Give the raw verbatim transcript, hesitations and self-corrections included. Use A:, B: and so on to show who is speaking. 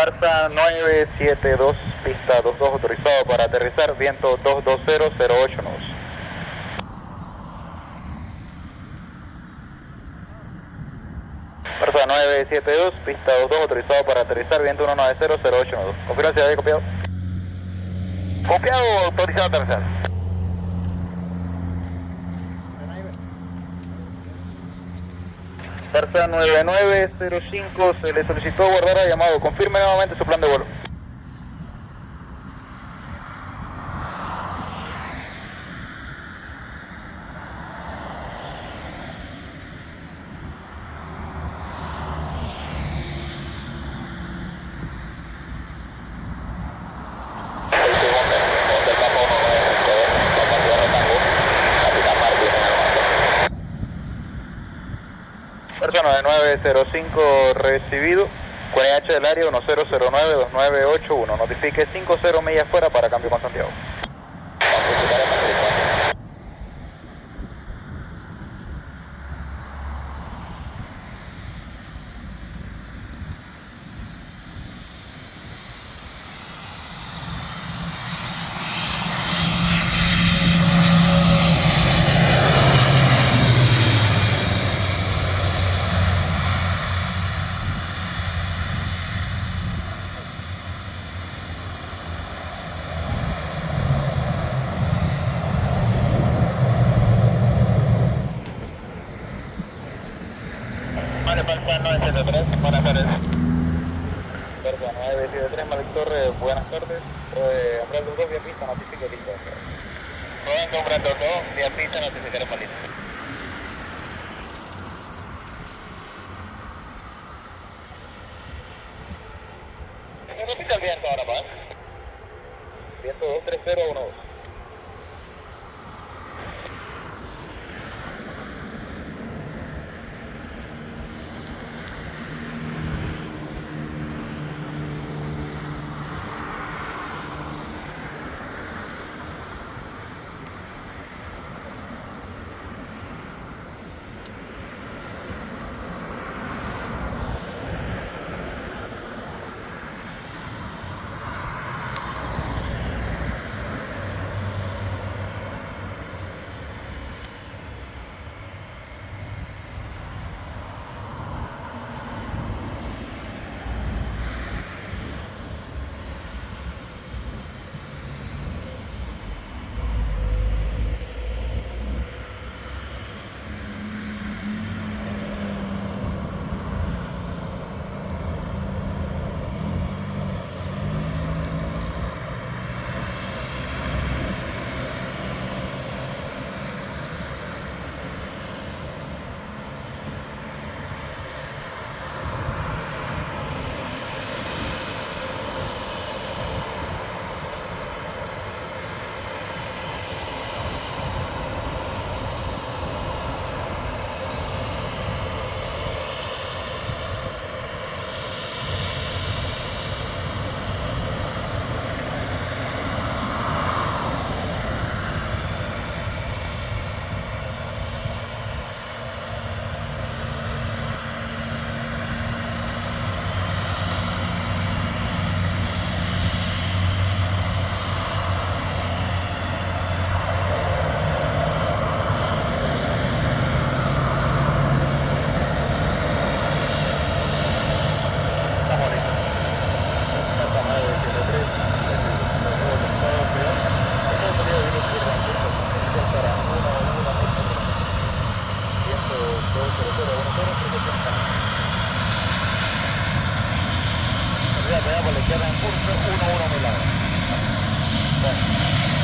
A: Garza nueve siete dos, pista dos dos, autorizado para aterrizar, viento dos dos cero, cero ocho nudos. Garza nueve siete dos, pista dos dos, autorizado para aterrizar, viento uno nueve cero, cero ocho nudos. Confirma si había copiado. Copiado, autorizado a aterrizar. Garza nueve nueve cero cinco, se le solicitó guardar el llamado. Confirme nuevamente su plan de vuelo. nueve nueve cero cinco recibido, con I H del área uno cero cero nueve dos nueve ocho uno, notifique cinco cero millas fuera para cambio con Santiago. nueve siete tres, buenas tardes. nueve siete tres, Malik Torres, buenas tardes. Eh, Umbrando dos, vía pista, notifique listo. Venga, Umbrando dos, vía pista, notificaremos listo. ¿Qué repite el viento ahora más? Viento dos tres cero uno dos. Por la izquierda en curso, uno uno mil ahora. Bueno.